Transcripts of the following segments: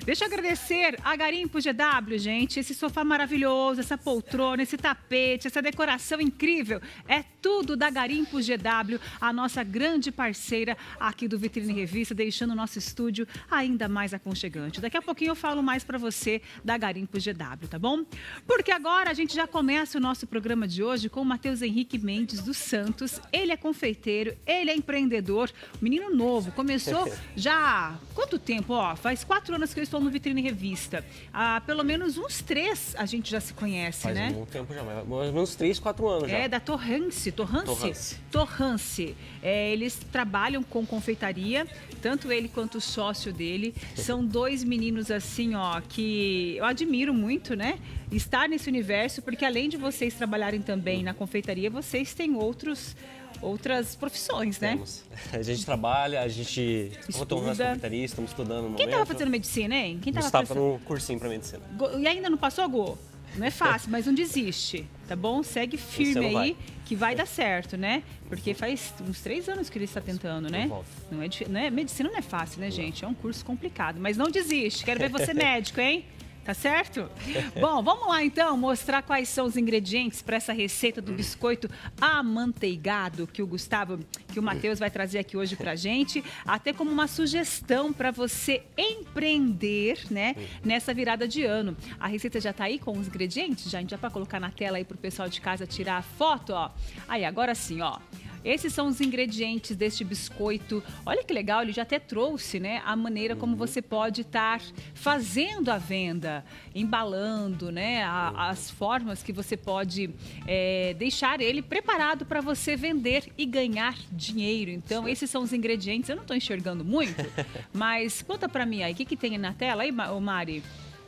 Deixa eu agradecer a Garimpo GW, gente. Esse sofá maravilhoso, essa poltrona, esse tapete, essa decoração incrível. É tudo da Garimpo GW, a nossa grande parceira aqui do Vitrine Revista, deixando o nosso estúdio ainda mais aconchegante. Daqui a pouquinho eu falo mais para você da Garimpo GW, tá bom? Porque agora a gente já começa o nosso programa de hoje com o Matheus Henrique Mendes dos Santos. Ele é confeiteiro, ele é empreendedor, menino novo. Começou já há quanto tempo? Ó, faz 4 anos que eu estou no Vitrine Revista. Há pelo menos uns 3 a gente já se conhece, né? Faz um tempo já, mais ou menos 3, 4 anos já. É, da Torrance. Eles trabalham com confeitaria, tanto ele quanto o sócio dele. São 2 meninos assim, ó, que eu admiro muito, né? Estar nesse universo, porque além de vocês trabalharem também na confeitaria, vocês têm outras profissões, né? A gente trabalha, a gente estuda. Nas confeitarias, estamos estudando no momento. Quem estava fazendo medicina, hein? Quem estava fazendo no cursinho para medicina. E ainda não passou, Gu? Não é fácil, mas não desiste, tá bom? Segue firme aí, que vai dar certo, né? Porque faz uns 3 anos que ele está tentando, né? Medicina não é fácil, né, gente? É um curso complicado, mas não desiste. Quero ver você médico, hein? Tá certo? Bom, vamos lá então mostrar quais são os ingredientes para essa receita do biscoito amanteigado que o Matheus vai trazer aqui hoje pra gente, até como uma sugestão para você empreender, né, nessa virada de ano. A receita já tá aí com os ingredientes? Já, a gente já pode colocar na tela aí pro pessoal de casa tirar a foto, ó. Aí, agora sim, ó. Esses são os ingredientes deste biscoito. Olha que legal, ele já até trouxe, né, a maneira como você pode estar fazendo a venda, embalando, né, as formas que você pode deixar ele preparado para você vender e ganhar dinheiro. Então, esses são os ingredientes. Eu não estou enxergando muito, mas conta para mim aí, o que tem na tela aí, Mari?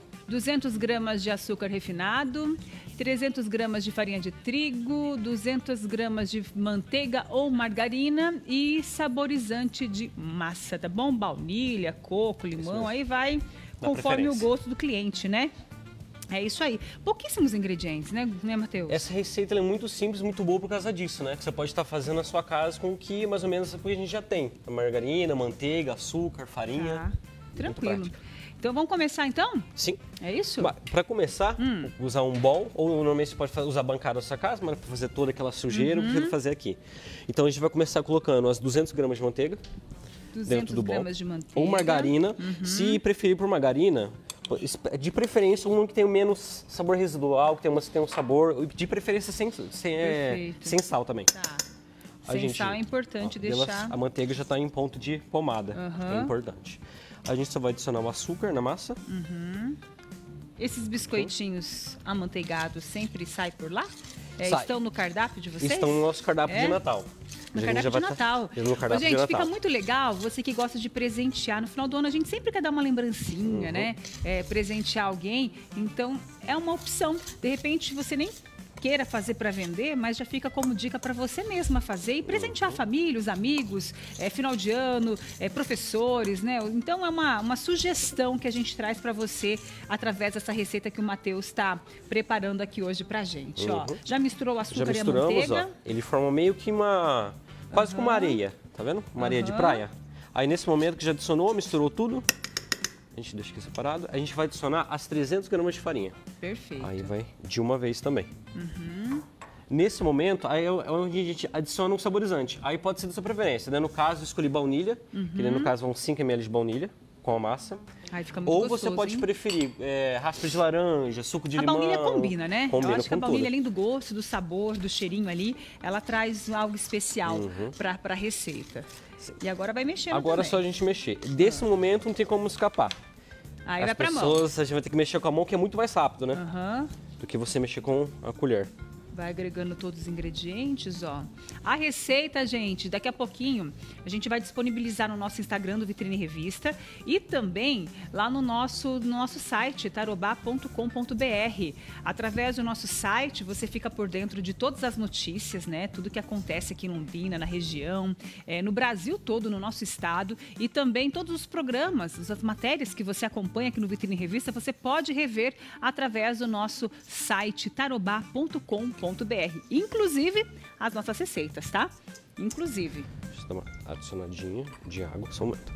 200 gramas de açúcar refinado, 300 gramas de farinha de trigo, 200 gramas de manteiga ou margarina e saborizante de massa, tá bom? Baunilha, coco, limão, aí vai conforme o gosto do cliente, né? É isso aí. Pouquíssimos ingredientes, né, Matheus? Essa receita é muito simples, muito boa por causa disso, né? Que você pode estar fazendo na sua casa com o que mais ou menos a gente já tem. A margarina, manteiga, açúcar, farinha. Tá. Tranquilo. Então vamos começar então? Sim. É isso? Para começar, usar um bowl, ou normalmente você pode usar a bancada da sua casa, mas para fazer toda aquela sujeira, eu prefiro fazer aqui. Então a gente vai começar colocando as 200 gramas de manteiga dentro do bowl. De manteiga. Ou margarina. Se preferir por margarina, de preferência um que tem menos sabor residual, que tem um sabor, de preferência sem sal também. Tá. Sem sal é importante deixar. A manteiga já está em ponto de pomada, é importante. A gente só vai adicionar o açúcar na massa. Esses biscoitinhos amanteigados sempre saem por lá? Sai. Estão no cardápio de vocês? Estão no nosso cardápio de Natal. No cardápio de Natal. Gente, fica muito legal, você que gosta de presentear. No final do ano a gente sempre quer dar uma lembrancinha, né? Presentear alguém. Então, é uma opção. De repente, você nem queira fazer para vender, mas já fica como dica para você mesma fazer e presentear a família, os amigos, final de ano, professores, né? Então é uma sugestão que a gente traz para você através dessa receita que o Matheus está preparando aqui hoje pra gente, ó. Já misturou o açúcar e a manteiga? Ó. Ele forma meio que quase como uma areia, tá vendo? Uma areia de praia. Aí nesse momento que já adicionou, misturou tudo, a gente deixa aqui separado. A gente vai adicionar as 300 gramas de farinha. Perfeito. Aí vai de uma vez também. Nesse momento, aí é onde a gente adiciona um saborizante. Aí pode ser da sua preferência, né? No caso, eu escolhi baunilha, que no caso vão 5 ml de baunilha com a massa. Aí fica muito Ou gostoso, você pode preferir raspa de laranja, suco de limão. A baunilha combina, né? Combina. Eu acho que a baunilha, além do gosto, do sabor, do cheirinho ali, ela traz algo especial para a receita. E agora vai mexendo Agora também. É só a gente mexer. Desse momento não tem como escapar. Aí vai pra mão. A gente vai ter que mexer com a mão, que é muito mais rápido, né? Do que você mexer com a colher. Vai agregando todos os ingredientes, ó. A receita, gente, daqui a pouquinho a gente vai disponibilizar no nosso Instagram do Vitrine Revista e também lá no nosso site, tarobá.com.br. Através do nosso site, você fica por dentro de todas as notícias, né? Tudo que acontece aqui em Londrina, na região, no Brasil todo, no nosso estado, e também todos os programas, as matérias que você acompanha aqui no Vitrine Revista, você pode rever através do nosso site tarobá.com.br. Inclusive as nossas receitas, tá? Inclusive. Deixa eu dar uma adicionadinha de água, só um momento.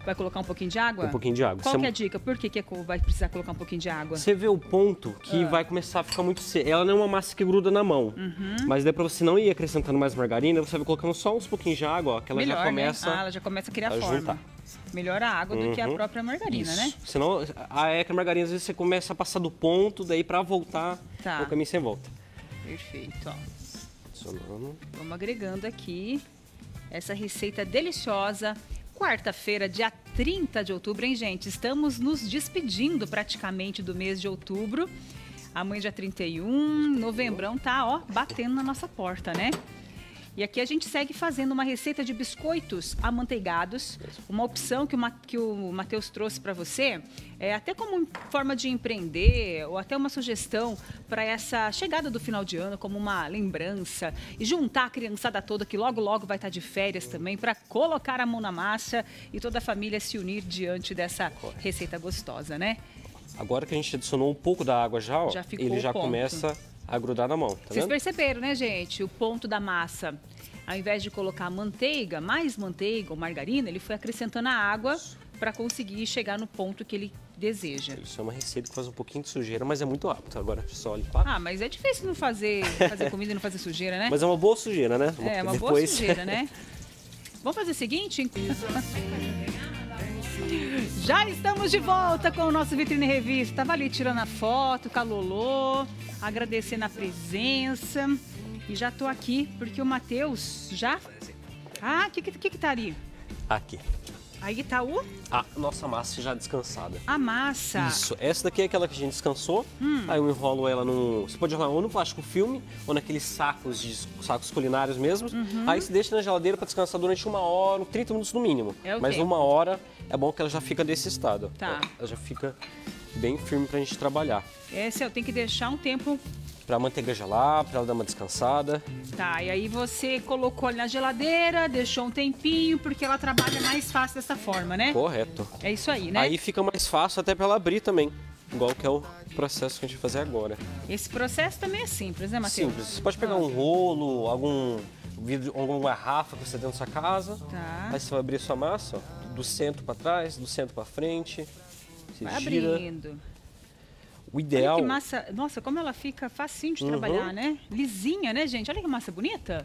Vai colocar um pouquinho de água? Um pouquinho de água. Qual que é a dica? Por que vai precisar colocar um pouquinho de água? Você vê o ponto que vai começar a ficar muito seco. Ela não é uma massa que gruda na mão. Mas daí pra você não ir acrescentando mais margarina, você vai colocando só uns pouquinhos de água, ó, que ela já começa... Né? Ela já começa a criar forma. Juntar. Melhor a água do que a própria margarina, né? Senão, que a margarina, às vezes, você começa a passar do ponto, daí pra voltar, o caminho sem volta. Perfeito, ó. Adicionando. Vamos agregando aqui essa receita deliciosa. Quarta-feira, dia 30 de outubro, hein, gente? Estamos nos despedindo praticamente do mês de outubro. Amanhã, dia 31, novembrão tá, ó, batendo na nossa porta, né? E aqui a gente segue fazendo uma receita de biscoitos amanteigados, uma opção que o Matheus trouxe para você, até como forma de empreender ou até uma sugestão para essa chegada do final de ano, como uma lembrança e juntar a criançada toda que logo logo vai estar de férias também para colocar a mão na massa e toda a família se unir diante dessa receita gostosa, né? Agora que a gente adicionou um pouco da água já, ó, ele já começa a grudar na mão, tá Vocês vendo? perceberam, né, gente? O ponto da massa, ao invés de colocar manteiga, mais manteiga ou margarina, ele foi acrescentando a água para conseguir chegar no ponto que ele deseja. Isso é uma receita que faz um pouquinho de sujeira, mas é muito rápido. Agora só limpar. Ah, mas é difícil não fazer comida e não fazer sujeira, né? Mas é uma boa sujeira, né? É, uma boa sujeira, né? Vamos fazer o seguinte? Já estamos de volta com o nosso Vitrine Revista. Tava ali tirando a foto com a Lolô, agradecendo a presença. E já tô aqui porque o Matheus já... Ah, o que tá ali? Aqui. Aí tá o... A nossa massa já descansada. A massa. Isso. Essa daqui é aquela que a gente descansou. Aí eu enrolo ela num... Você pode enrolar ou no plástico filme ou naqueles sacos culinários mesmo. Aí você deixa na geladeira para descansar durante 1 hora, 30 minutos no mínimo. Mas 1 hora é bom que ela já fica desse estado. Tá. Ó, ela já fica bem firme pra gente trabalhar. Essa eu tenho que deixar um tempo... Pra manteiga gelar, pra ela dar uma descansada. Tá, e aí você colocou ali na geladeira, deixou um tempinho, porque ela trabalha mais fácil dessa forma, né? Correto. É isso aí, né? Aí fica mais fácil até pra ela abrir também. Igual que é o processo que a gente vai fazer agora. Esse processo também é simples, né, Matheus? Simples. Você pode pegar um rolo, algum vidro, alguma garrafa que você tem na sua casa. Tá. Aí você vai abrir sua massa, ó, do centro pra trás, do centro pra frente. Você vai gira. abrindo. O ideal... Olha que massa... Nossa, como ela fica facinho de trabalhar, né? Lisinha, né, gente? Olha que massa bonita.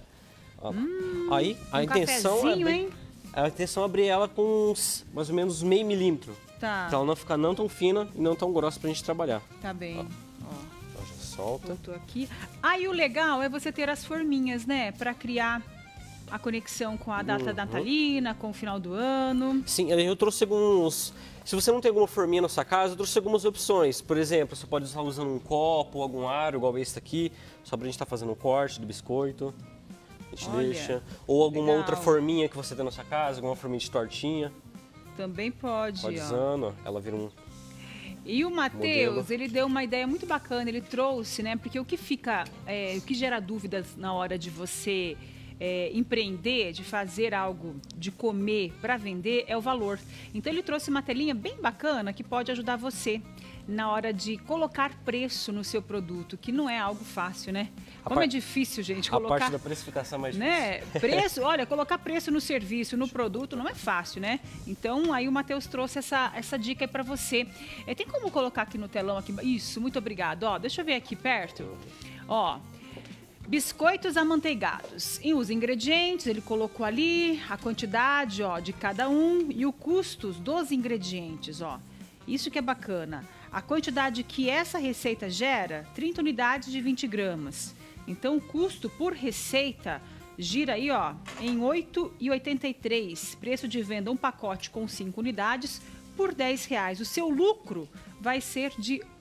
Aí a intenção é... hein? A intenção é abrir ela com mais ou menos meio milímetro. Tá. Pra ela não ficar não tão fina e não tão grossa pra gente trabalhar. Tá bem. Ó. Ela já solta. Botou aqui. Aí o legal é você ter as forminhas, né? Pra criar a conexão com a data natalina, com o final do ano. Sim, eu trouxe alguns... Se você não tem alguma forminha na sua casa, eu trouxe algumas opções. Por exemplo, você pode estar usando um copo, algum aro, igual esse aqui, só pra gente estar fazendo um corte do biscoito. A gente deixa. Ou alguma outra forminha que você tem na sua casa, alguma forminha de tortinha. Também pode, Pode usando, ó. Ela vira um... E o Matheus, ele deu uma ideia muito bacana, ele trouxe, né? Porque o que gera dúvidas na hora de você empreender, de fazer algo, de comer para vender, é o valor. Então ele trouxe uma telinha bem bacana que pode ajudar você na hora de colocar preço no seu produto, que não é algo fácil, né? Como é difícil, gente, colocar... A parte da precificação é mais difícil. Né? Preço, olha, colocar preço no serviço, no produto, não é fácil, né? Então, aí o Matheus trouxe essa dica aí pra você. Tem como colocar aqui no telão? Aqui? Isso, muito obrigado. Ó, deixa eu ver aqui perto. Ó, biscoitos amanteigados. E os ingredientes, ele colocou ali, a quantidade, ó, de cada um e o custo dos ingredientes, ó. Isso que é bacana. A quantidade que essa receita gera, 30 unidades de 20 gramas. Então, o custo por receita gira aí, ó, em R$ 8,83. Preço de venda, um pacote com 5 unidades por R$ 10. O seu lucro vai ser de R$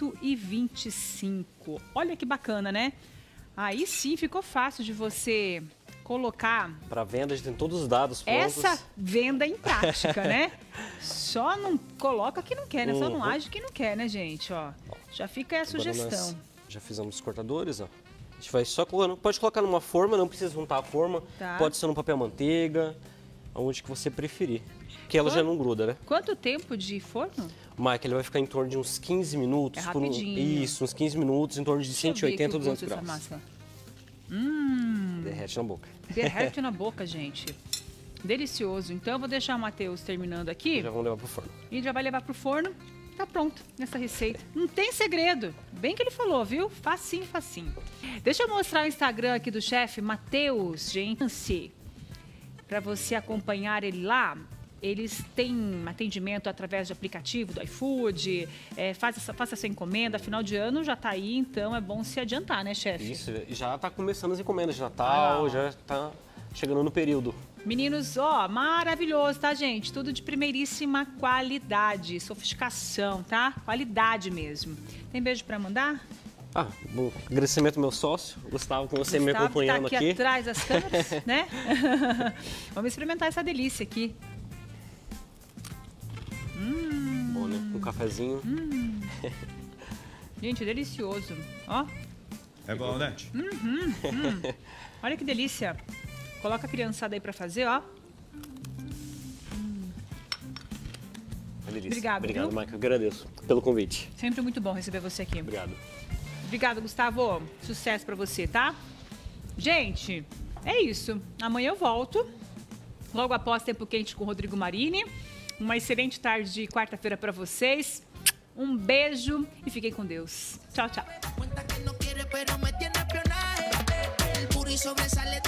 8,25. Olha que bacana, né? Aí sim ficou fácil de você colocar... Para venda, a gente tem todos os dados prontos. Essa venda em prática, né? Só não coloca que não quer, né? Só não age que não quer, né, gente? Ó, já fica aí a sugestão. Já fizemos os cortadores, ó. A gente vai só colocando. Pode colocar numa forma, não precisa juntar a forma. Tá. Pode ser no papel manteiga, aonde que você preferir. Que ela já não gruda, né? Quanto tempo de forno? Mike, ele vai ficar em torno de uns 15 minutos. É rapidinho. Isso, uns 15 minutos, em torno de 180 a 200 graus. Massa. Derrete na boca. Derrete na boca, gente. Delicioso. Então eu vou deixar o Matheus terminando aqui. Já vamos levar pro forno. E já vai levar pro forno. Tá pronto nessa receita. Não tem segredo. Bem que ele falou, viu? Facinho, facinho. Deixa eu mostrar o Instagram aqui do chefe Matheus, gente. Para você acompanhar ele lá. Eles têm atendimento através de aplicativo do iFood, faça essa encomenda, final de ano já tá aí, então é bom se adiantar, né, chefe? Isso, já tá começando as encomendas de Natal, já tá chegando no período. Meninos, ó, maravilhoso, tá, gente? Tudo de primeiríssima qualidade, sofisticação, tá? Qualidade mesmo. Tem beijo para mandar? Bom, agradecimento ao meu sócio, Gustavo, com você me acompanhando tá aqui atrás das câmeras, né? Vamos experimentar essa delícia aqui. Bom, né? Um cafezinho. Gente, delicioso. Ó. É bom, né? Olha que delícia. Coloca a criançada aí pra fazer, ó. Delícia. Obrigado, Obrigado, Maica. Agradeço pelo convite. Sempre muito bom receber você aqui. Obrigado. Obrigada, Gustavo. Sucesso pra você, tá? Gente, é isso. Amanhã eu volto. Logo após Tempo Quente com o Rodrigo Marini. Uma excelente tarde de quarta-feira para vocês. Um beijo e fiquem com Deus. Tchau, tchau.